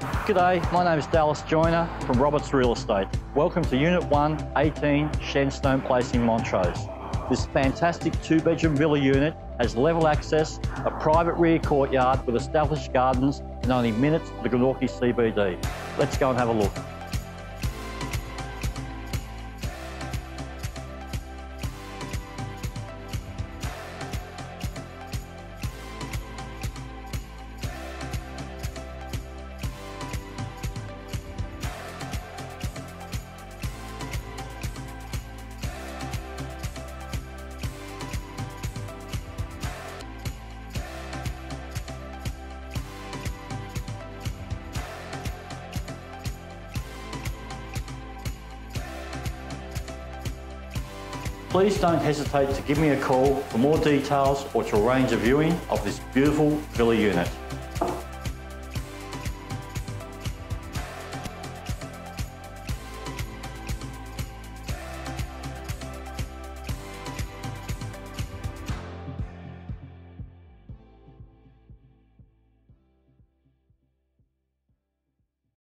G'day, my name is Dallas Joyner from Roberts Real Estate. Welcome to Unit 1, 18 Shenstone Place in Montrose. This fantastic 2-bedroom villa unit has level access, a private rear courtyard with established gardens and only minutes to the Glenorchy CBD. Let's go and have a look. Please don't hesitate to give me a call for more details or to arrange a viewing of this beautiful villa unit.